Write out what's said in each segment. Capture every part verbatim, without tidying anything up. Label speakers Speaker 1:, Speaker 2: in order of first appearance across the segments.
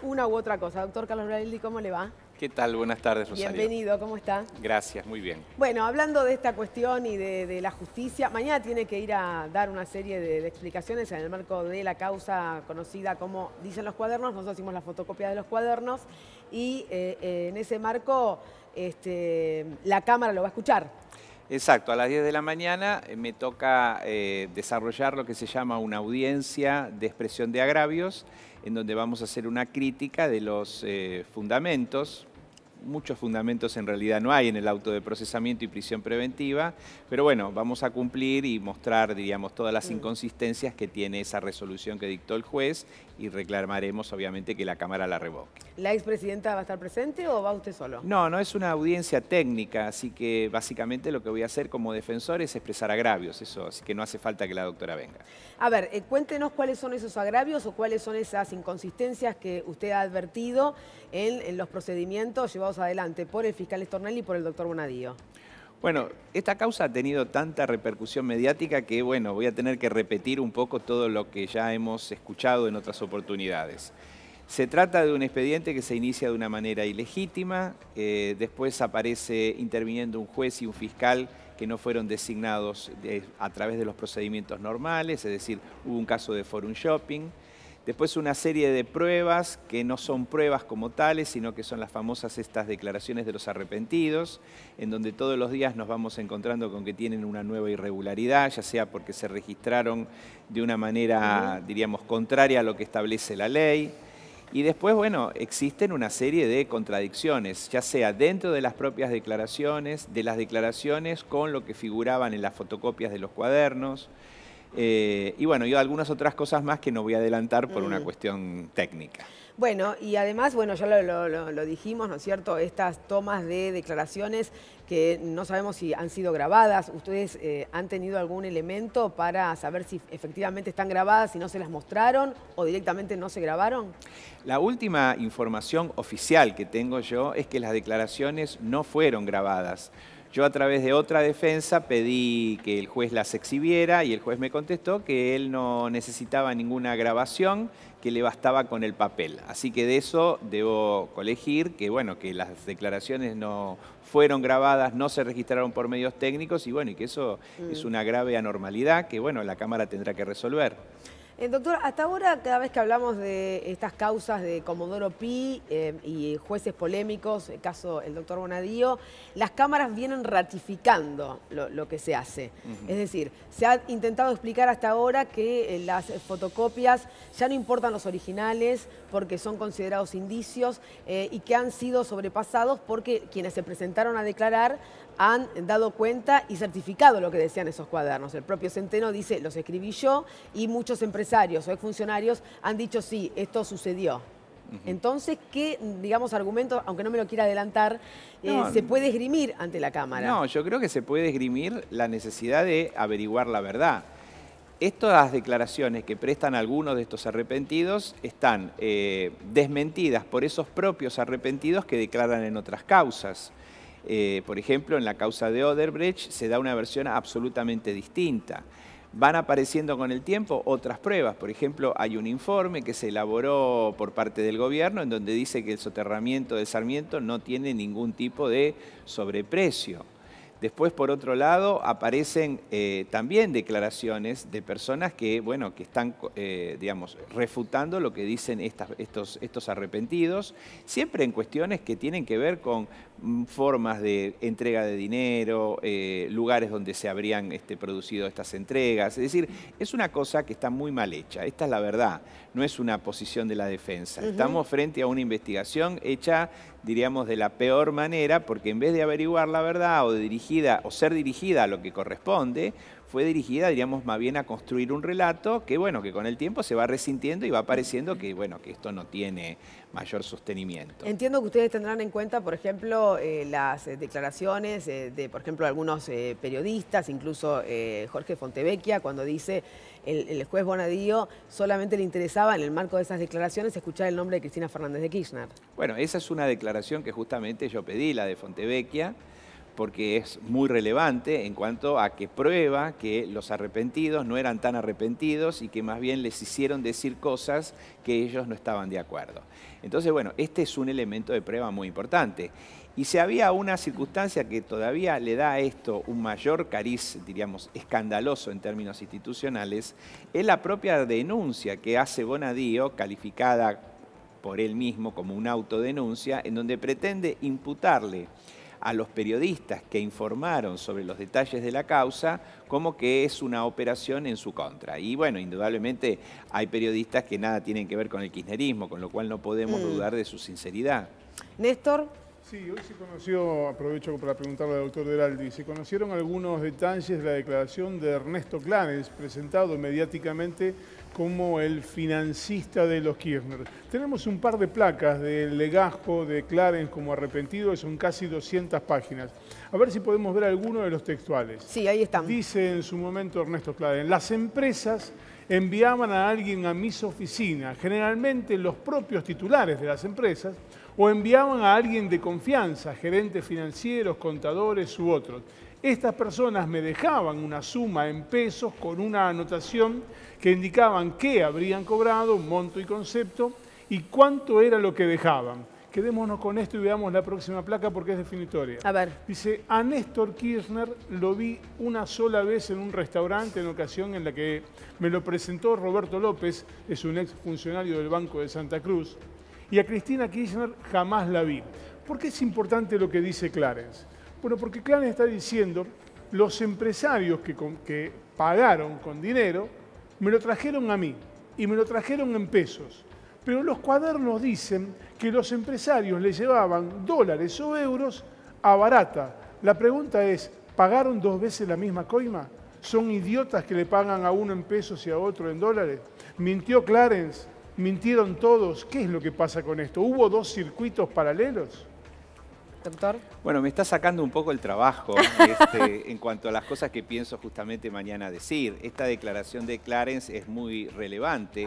Speaker 1: una u otra cosa. Doctor Carlos Braildi, ¿cómo le va?
Speaker 2: ¿Qué tal? Buenas tardes, Rosario.
Speaker 1: Bienvenido, ¿cómo está?
Speaker 2: Gracias, muy bien.
Speaker 1: Bueno, hablando de esta cuestión y de, de la justicia, mañana tiene que ir a dar una serie de, de explicaciones en el marco de la causa conocida como Dicen los Cuadernos. Nosotros hicimos la fotocopia de los cuadernos y eh, eh, en ese marco este, la Cámara lo va a escuchar.
Speaker 2: Exacto, a las diez de la mañana eh, me toca eh, desarrollar lo que se llama una audiencia de expresión de agravios, en donde vamos a hacer una crítica de los eh, fundamentos. Muchos fundamentos en realidad no hay en el auto de procesamiento y prisión preventiva, pero bueno, vamos a cumplir y mostrar, diríamos, todas las inconsistencias que tiene esa resolución que dictó el juez y reclamaremos, obviamente, que la Cámara la revoque.
Speaker 1: ¿La expresidenta va a estar presente o va usted solo?
Speaker 2: No, no es una audiencia técnica, así que básicamente lo que voy a hacer como defensor es expresar agravios, eso, así que no hace falta que la doctora venga.
Speaker 1: A ver, eh, cuéntenos cuáles son esos agravios o cuáles son esas inconsistencias que usted ha advertido en, en los procedimientos llevados adelante por el fiscal Stornelli y por el doctor Bonadío.
Speaker 2: Bueno, esta causa ha tenido tanta repercusión mediática que, bueno, voy a tener que repetir un poco todo lo que ya hemos escuchado en otras oportunidades. Se trata de un expediente que se inicia de una manera ilegítima, eh, después aparece interviniendo un juez y un fiscal que no fueron designados de, a través de los procedimientos normales, es decir, hubo un caso de forum shopping. Después una serie de pruebas que no son pruebas como tales, sino que son las famosas estas declaraciones de los arrepentidos, en donde todos los días nos vamos encontrando con que tienen una nueva irregularidad, ya sea porque se registraron de una manera, diríamos, contraria a lo que establece la ley. Y después, bueno, existen una serie de contradicciones, ya sea dentro de las propias declaraciones, de las declaraciones con lo que figuraban en las fotocopias de los cuadernos. Eh, y bueno, y algunas otras cosas más que no voy a adelantar por mm. una cuestión técnica.
Speaker 1: Bueno, y además, bueno, ya lo, lo, lo, lo dijimos, ¿no es cierto? Estas tomas de declaraciones que no sabemos si han sido grabadas. ¿Ustedes eh, han tenido algún elemento para saber si efectivamente están grabadas, si no se las mostraron o directamente no se grabaron?
Speaker 2: La última información oficial que tengo yo es que las declaraciones no fueron grabadas. Yo a través de otra defensa pedí que el juez las exhibiera y el juez me contestó que él no necesitaba ninguna grabación, que le bastaba con el papel. Así que de eso debo colegir que, bueno, que las declaraciones no fueron grabadas, no se registraron por medios técnicos y, bueno, y que eso mm. es una grave anormalidad que, bueno, la Cámara tendrá que resolver.
Speaker 1: Eh, doctor, hasta ahora cada vez que hablamos de estas causas de Comodoro Pi eh, y jueces polémicos, el caso del doctor Bonadío, las cámaras vienen ratificando lo, lo que se hace. Uh-huh. Es decir, se ha intentado explicar hasta ahora que eh, las fotocopias ya no importan los originales porque son considerados indicios eh, y que han sido sobrepasados porque quienes se presentaron a declarar han dado cuenta y certificado lo que decían esos cuadernos. El propio Centeno dice, los escribí yo, y muchos empresarios o exfuncionarios han dicho, sí, esto sucedió. Uh-huh. Entonces, ¿qué, digamos, argumento, aunque no me lo quiera adelantar, eh, no, se puede esgrimir ante la Cámara?
Speaker 2: No, yo creo que se puede esgrimir la necesidad de averiguar la verdad. Estas declaraciones que prestan algunos de estos arrepentidos están eh, desmentidas por esos propios arrepentidos que declaran en otras causas. Eh, por ejemplo, en la causa de Odebrecht se da una versión absolutamente distinta. Van apareciendo con el tiempo otras pruebas. Por ejemplo, hay un informe que se elaboró por parte del gobierno en donde dice que el soterramiento de Sarmiento no tiene ningún tipo de sobreprecio. Después, por otro lado, aparecen eh, también declaraciones de personas que, bueno, que están, eh, digamos, refutando lo que dicen estas, estos, estos arrepentidos, siempre en cuestiones que tienen que ver con mm, formas de entrega de dinero, eh, lugares donde se habrían este, producido estas entregas. Es decir, es una cosa que está muy mal hecha. Esta es la verdad, no es una posición de la defensa. Uh-huh. Estamos frente a una investigación hecha, diríamos, de la peor manera, porque en vez de averiguar la verdad o de dirigir o ser dirigida a lo que corresponde, fue dirigida, diríamos, más bien a construir un relato que, bueno, que con el tiempo se va resintiendo y va pareciendo que, bueno, que esto no tiene mayor sostenimiento.
Speaker 1: Entiendo que ustedes tendrán en cuenta, por ejemplo, eh, las eh, declaraciones eh, de, por ejemplo, algunos eh, periodistas, incluso eh, Jorge Fontevecchia, cuando dice el, el juez Bonadío solamente le interesaba, en el marco de esas declaraciones, escuchar el nombre de Cristina Fernández de Kirchner.
Speaker 2: Bueno, esa es una declaración que justamente yo pedí, la de Fontevecchia, porque es muy relevante en cuanto a que prueba que los arrepentidos no eran tan arrepentidos y que más bien les hicieron decir cosas que ellos no estaban de acuerdo. Entonces, bueno, este es un elemento de prueba muy importante. Y si había una circunstancia que todavía le da a esto un mayor cariz, diríamos, escandaloso en términos institucionales, es la propia denuncia que hace Bonadío, calificada por él mismo como una autodenuncia, en donde pretende imputarle a los periodistas que informaron sobre los detalles de la causa como que es una operación en su contra. Y bueno, indudablemente hay periodistas que nada tienen que ver con el kirchnerismo, con lo cual no podemos mm. dudar de su sinceridad.
Speaker 1: Néstor.
Speaker 3: Sí, hoy se conoció, aprovecho para preguntarle al doctor Deraldi, se conocieron algunos detalles de la declaración de Ernesto Clarence, presentado mediáticamente como el financista de los Kirchner. Tenemos un par de placas del legajo de Clarence como arrepentido, que son casi doscientas páginas. A ver si podemos ver alguno de los textuales.
Speaker 1: Sí, ahí están.
Speaker 3: Dice en su momento Ernesto Clarence, las empresas enviaban a alguien a mis oficinas, generalmente los propios titulares de las empresas, o enviaban a alguien de confianza, gerentes financieros, contadores u otros. Estas personas me dejaban una suma en pesos con una anotación que indicaban qué habrían cobrado, un monto y concepto, y cuánto era lo que dejaban. Quedémonos con esto y veamos la próxima placa porque es definitoria.
Speaker 1: A ver.
Speaker 3: Dice, a Néstor Kirchner lo vi una sola vez en un restaurante en ocasión en la que me lo presentó Roberto López, es un ex funcionario del Banco de Santa Cruz, y a Cristina Kirchner jamás la vi. ¿Por qué es importante lo que dice Clarence? Bueno, porque Clarence está diciendo, los empresarios que, con, que pagaron con dinero, me lo trajeron a mí, y me lo trajeron en pesos. Pero los cuadernos dicen que los empresarios le llevaban dólares o euros a barata. La pregunta es, ¿pagaron dos veces la misma coima? ¿Son idiotas que le pagan a uno en pesos y a otro en dólares? ¿Mintió Clarence? ¿Mintieron todos? ¿Qué es lo que pasa con esto? ¿Hubo dos circuitos paralelos?
Speaker 1: Doctor.
Speaker 2: Bueno, me está sacando un poco el trabajo este, en cuanto a las cosas que pienso justamente mañana decir. Esta declaración de Clarence es muy relevante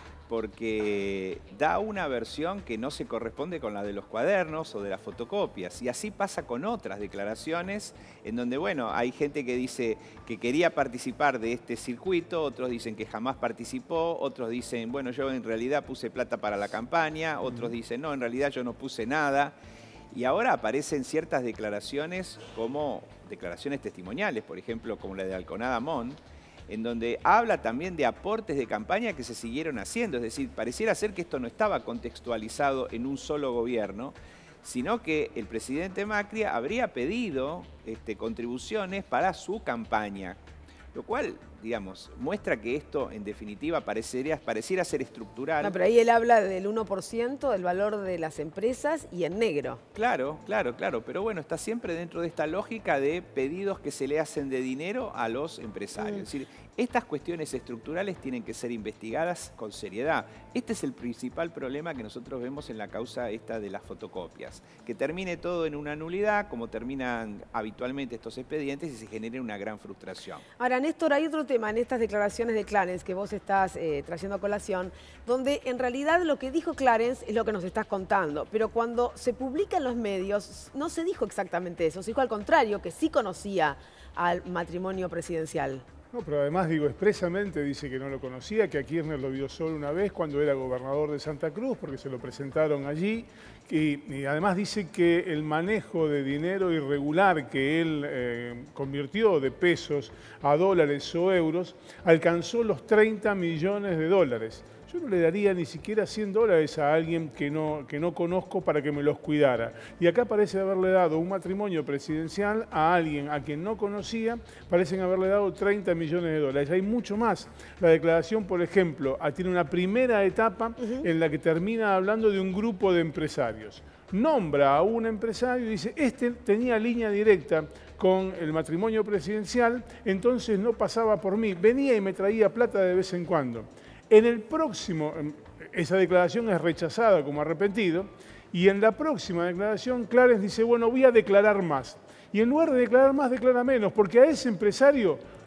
Speaker 2: porque da una versión que no se corresponde con la de los cuadernos o de las fotocopias. Y así pasa con otras declaraciones en donde, bueno, hay gente que dice que quería participar de este circuito, otros dicen que jamás participó, otros dicen, bueno, yo en realidad puse plata para la campaña, otros dicen, no, en realidad yo no puse nada. Y ahora aparecen ciertas declaraciones como declaraciones testimoniales, por ejemplo, como la de Alconada Mon, en donde habla también de aportes de campaña que se siguieron haciendo. Es decir, pareciera ser que esto no estaba contextualizado en un solo gobierno, sino que el presidente Macri habría pedido este, contribuciones para su campaña, lo cual, digamos, muestra que esto, en definitiva, parecería, pareciera ser estructural.
Speaker 1: No, pero ahí él habla del uno por ciento del valor de las empresas y en negro.
Speaker 2: Claro, claro, claro, pero bueno, está siempre dentro de esta lógica de pedidos que se le hacen de dinero a los empresarios. Mm. Es decir, estas cuestiones estructurales tienen que ser investigadas con seriedad. Este es el principal problema que nosotros vemos en la causa esta de las fotocopias. Que termine todo en una nulidad, como terminan habitualmente estos expedientes, y se genere una gran frustración.
Speaker 1: Ahora, Néstor, hay otro tema en estas declaraciones de Clarence que vos estás eh, trayendo a colación, donde en realidad lo que dijo Clarence es lo que nos estás contando, pero cuando se publica en los medios no se dijo exactamente eso, se dijo al contrario, que sí conocía al matrimonio presidencial.
Speaker 3: No, pero además, digo, expresamente dice que no lo conocía, que a Kirchner lo vio solo una vez cuando era gobernador de Santa Cruz, porque se lo presentaron allí. Y, y además dice que el manejo de dinero irregular que él eh, convirtió de pesos a dólares o euros alcanzó los treinta millones de dólares. Yo no le daría ni siquiera cien dólares a alguien que no, que no conozco para que me los cuidara. Y acá parece haberle dado un matrimonio presidencial a alguien a quien no conocía, parecen haberle dado treinta millones de dólares. Hay mucho más. La declaración, por ejemplo, tiene una primera etapa uh-huh. en la que termina hablando de un grupo de empresarios. Nombra a un empresario y dice, este tenía línea directa con el matrimonio presidencial, entonces no pasaba por mí, venía y me traía plata de vez en cuando. En el próximo, esa declaración es rechazada como arrepentido, y en la próxima declaración Clarence dice, bueno, voy a declarar más. Y en lugar de declarar más, declara menos, porque a ese empresario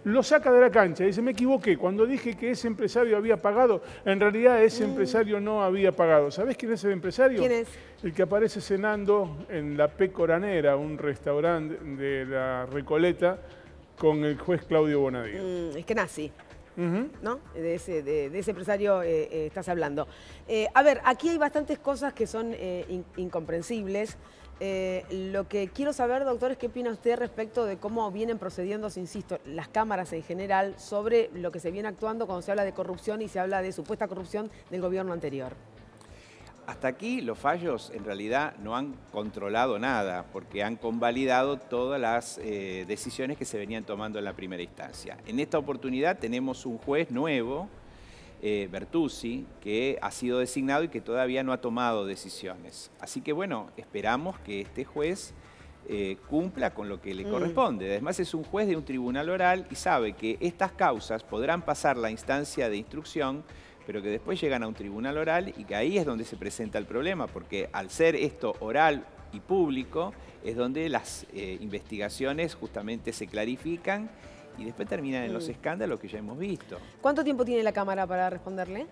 Speaker 3: lo saca de la cancha. Dice, me equivoqué, cuando dije que ese empresario había pagado, en realidad ese mm. empresario no había pagado. ¿Sabés quién es el empresario?
Speaker 1: ¿Quién es?
Speaker 3: El que aparece cenando en la Pecoranera, un restaurante de la Recoleta, con el juez Claudio Bonadío.
Speaker 1: Mm, es que nazi. Uh-huh. ¿No? De ese, de, de ese empresario eh, eh, estás hablando. Eh, a ver, aquí hay bastantes cosas que son eh, in, incomprensibles. Eh, lo que quiero saber, doctor, es qué opina usted respecto de cómo vienen procediendo, insisto, las cámaras en general sobre lo que se viene actuando cuando se habla de corrupción y se habla de supuesta corrupción del gobierno anterior.
Speaker 2: Hasta aquí los fallos en realidad no han controlado nada porque han convalidado todas las eh, decisiones que se venían tomando en la primera instancia. En esta oportunidad tenemos un juez nuevo, eh, Bertuzzi, que ha sido designado y que todavía no ha tomado decisiones. Así que bueno, esperamos que este juez eh, cumpla con lo que le mm. corresponde. Además es un juez de un tribunal oral y sabe que estas causas podrán pasar la instancia de instrucción, pero que después llegan a un tribunal oral y que ahí es donde se presenta el problema, porque al ser esto oral y público, es donde las eh, investigaciones justamente se clarifican y después terminan en los escándalos que ya hemos visto.
Speaker 1: ¿Cuánto tiempo tiene la Cámara para responderle?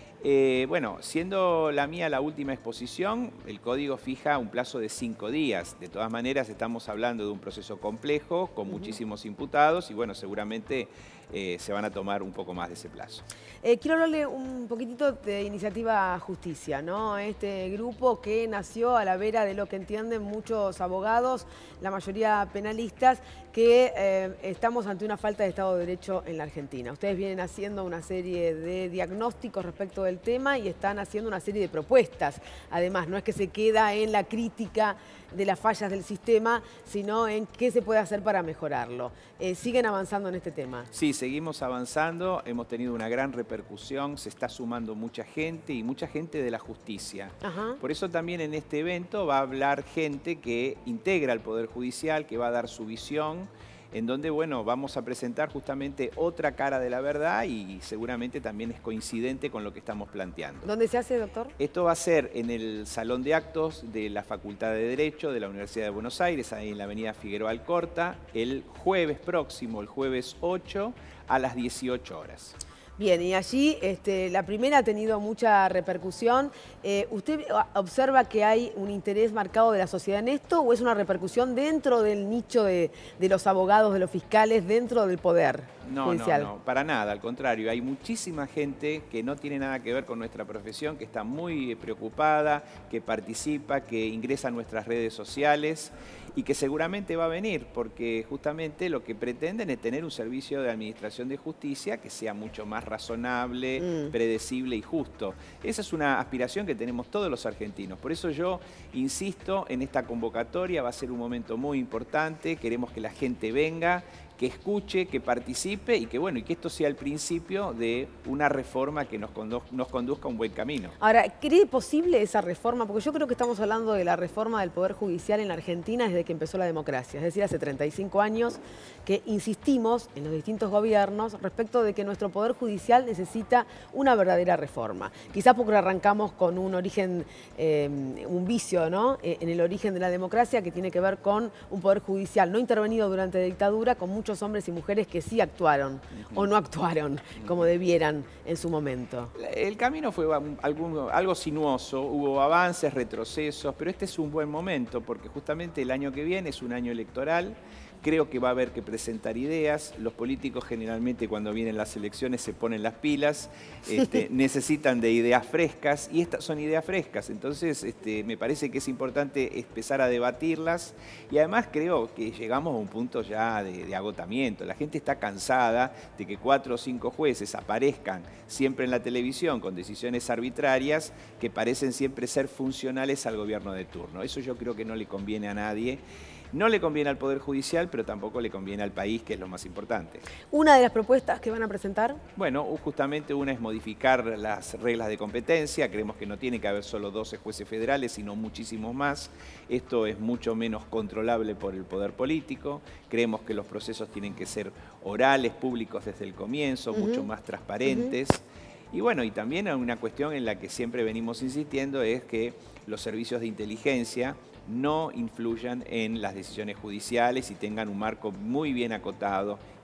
Speaker 2: Eh, bueno, siendo la mía la última exposición, el código fija un plazo de cinco días. De todas maneras, estamos hablando de un proceso complejo, con uh-huh. muchísimos imputados y bueno, seguramente eh, se van a tomar un poco más de ese plazo.
Speaker 1: Eh, quiero hablarle un poquitito de Iniciativa Justicia, ¿no? Este grupo que nació a la vera de lo que entienden muchos abogados, la mayoría penalistas, que eh, estamos ante una falta de Estado de Derecho en la Argentina. Ustedes vienen haciendo una serie de diagnósticos respecto del tema y están haciendo una serie de propuestas. Además, no es que se queda en la crítica de las fallas del sistema, sino en qué se puede hacer para mejorarlo. Eh, ¿Siguen avanzando en este tema?
Speaker 2: Sí, seguimos avanzando, hemos tenido una gran repercusión, se está sumando mucha gente y mucha gente de la justicia. Ajá. Por eso también en este evento va a hablar gente que integra el Poder Judicial, que va a dar su visión, en donde, bueno, vamos a presentar justamente otra cara de la verdad y seguramente también es coincidente con lo que estamos planteando.
Speaker 1: ¿Dónde se hace, doctor?
Speaker 2: Esto va a ser en el Salón de Actos de la Facultad de Derecho de la Universidad de Buenos Aires, ahí en la avenida Figueroa Alcorta, el jueves próximo, el jueves ocho, a las dieciocho horas.
Speaker 1: Bien, y allí este, la primera ha tenido mucha repercusión. Eh, ¿Usted observa que hay un interés marcado de la sociedad en esto o es una repercusión dentro del nicho de, de los abogados, de los fiscales, dentro del poder
Speaker 2: no,
Speaker 1: judicial?
Speaker 2: No, no, para nada, al contrario. Hay muchísima gente que no tiene nada que ver con nuestra profesión, que está muy preocupada, que participa, que ingresa a nuestras redes sociales y que seguramente va a venir, porque justamente lo que pretenden es tener un servicio de administración de justicia que sea mucho más razonable, mm. predecible y justo. Esa es una aspiración que tenemos todos los argentinos. Por eso yo insisto en esta convocatoria, va a ser un momento muy importante, queremos que la gente venga, que escuche, que participe y que bueno, y que esto sea el principio de una reforma que nos, condu nos conduzca a un buen camino.
Speaker 1: Ahora, ¿cree posible esa reforma? Porque yo creo que estamos hablando de la reforma del Poder Judicial en la Argentina desde que empezó la democracia, es decir, hace treinta y cinco años que insistimos en los distintos gobiernos respecto de que nuestro Poder Judicial necesita una verdadera reforma. Quizás porque arrancamos con un origen, eh, un vicio, ¿no? Eh, en el origen de la democracia que tiene que ver con un Poder Judicial no intervenido durante la dictadura, con mucho muchos hombres y mujeres que sí actuaron uh-huh. o no actuaron uh-huh. como debieran en su momento.
Speaker 2: El camino fue algún, algo sinuoso, hubo avances, retrocesos, pero este es un buen momento porque justamente el año que viene es un año electoral. Creo que va a haber que presentar ideas. Los políticos generalmente cuando vienen las elecciones se ponen las pilas, este, necesitan de ideas frescas y estas son ideas frescas. Entonces este, me parece que es importante empezar a debatirlas y además creo que llegamos a un punto ya de, de agotamiento. La gente está cansada de que cuatro o cinco jueces aparezcan siempre en la televisión con decisiones arbitrarias que parecen siempre ser funcionales al gobierno de turno. Eso yo creo que no le conviene a nadie. No le conviene al Poder Judicial, pero tampoco le conviene al país, que es lo más importante.
Speaker 1: ¿Una de las propuestas que van a presentar?
Speaker 2: Bueno, justamente una es modificar las reglas de competencia. Creemos que no tiene que haber solo doce jueces federales, sino muchísimos más. Esto es mucho menos controlable por el poder político. Creemos que los procesos tienen que ser orales, públicos desde el comienzo, uh-huh. mucho más transparentes. Uh-huh. Y bueno, y también una cuestión en la que siempre venimos insistiendo es que los servicios de inteligencia no influyan en las decisiones judiciales y tengan un marco muy bien acotado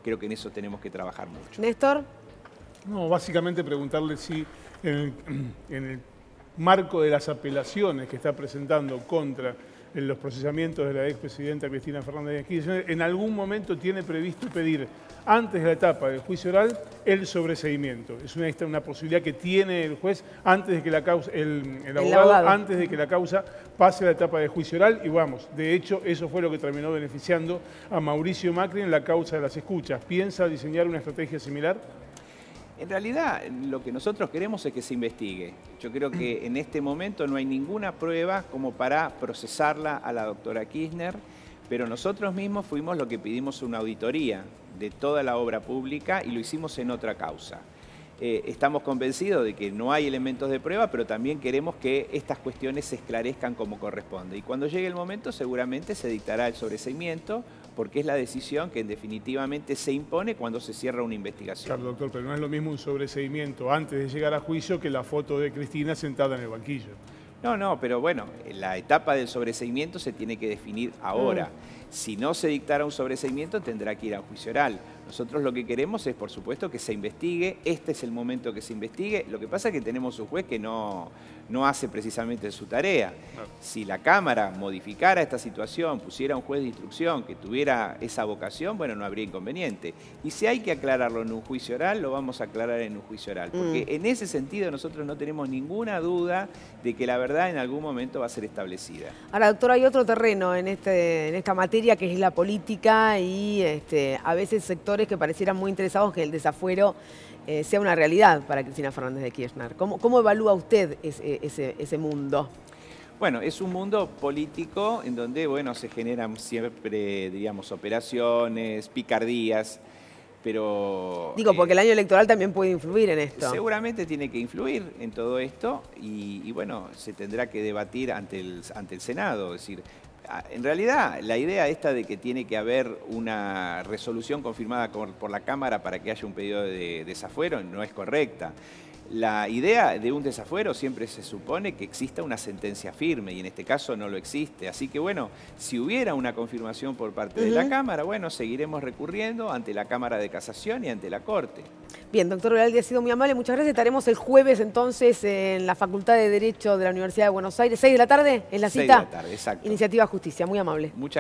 Speaker 2: creo que en eso tenemos que trabajar mucho.
Speaker 1: Néstor.
Speaker 3: No, básicamente preguntarle si en el, en el marco de las apelaciones que está presentando contra en los procesamientos de la expresidenta Cristina Fernández de Kirchner, en algún momento tiene previsto pedir, antes de la etapa del juicio oral, el sobreseimiento. Es una, una posibilidad que tiene el juez antes de que la causa, el, el, abogado, el abogado, antes de que la causa pase a la etapa de juicio oral. Y vamos, de hecho, eso fue lo que terminó beneficiando a Mauricio Macri en la causa de las escuchas. ¿Piensa diseñar una estrategia similar?
Speaker 2: En realidad, lo que nosotros queremos es que se investigue. Yo creo que en este momento no hay ninguna prueba como para procesarla a la doctora Kirchner, pero nosotros mismos fuimos lo que pedimos una auditoría de toda la obra pública y lo hicimos en otra causa. Eh, estamos convencidos de que no hay elementos de prueba, pero también queremos que estas cuestiones se esclarezcan como corresponde. Y cuando llegue el momento seguramente se dictará el sobreseimiento, porque es la decisión que definitivamente se impone cuando se cierra una investigación.
Speaker 3: Claro, doctor, pero no es lo mismo un sobreseimiento antes de llegar a juicio que la foto de Cristina sentada en el banquillo.
Speaker 2: No, no, pero bueno, la etapa del sobreseimiento se tiene que definir ahora. Mm. Si no se dictara un sobreseimiento, tendrá que ir a juicio oral. Nosotros lo que queremos es, por supuesto, que se investigue. Este es el momento que se investigue. Lo que pasa es que tenemos un juez que no, no hace precisamente su tarea. No. Si la Cámara modificara esta situación, pusiera un juez de instrucción que tuviera esa vocación, bueno, no habría inconveniente. Y si hay que aclararlo en un juicio oral, lo vamos a aclarar en un juicio oral. Porque mm. en ese sentido nosotros no tenemos ninguna duda de que la verdad en algún momento va a ser establecida.
Speaker 1: Ahora, doctor, hay otro terreno en, este, en esta materia que es la política y este, a veces sectores que parecieran muy interesados que el desafuero eh, sea una realidad para Cristina Fernández de Kirchner. ¿Cómo, cómo evalúa usted ese, ese, ese mundo?
Speaker 2: Bueno, es un mundo político en donde, bueno, se generan siempre, diríamos, operaciones, picardías, pero...
Speaker 1: Digo, porque eh, el año electoral también puede influir en esto.
Speaker 2: Seguramente tiene que influir en todo esto y, y bueno, se tendrá que debatir ante el, ante el Senado, es decir... En realidad, la idea esta de que tiene que haber una resolución confirmada por la Cámara para que haya un pedido de desafuero no es correcta. La idea de un desafuero siempre se supone que exista una sentencia firme y en este caso no lo existe. Así que bueno, si hubiera una confirmación por parte uh-huh. de la Cámara, bueno, seguiremos recurriendo ante la Cámara de Casación y ante la Corte.
Speaker 1: Bien, doctor Veraldi, ha sido muy amable. Muchas gracias. Estaremos el jueves entonces en la Facultad de Derecho de la Universidad de Buenos Aires. ¿seis de la tarde es la cita?
Speaker 2: seis de la tarde, exacto.
Speaker 1: Iniciativa Justicia. Muy amable.
Speaker 2: Muchas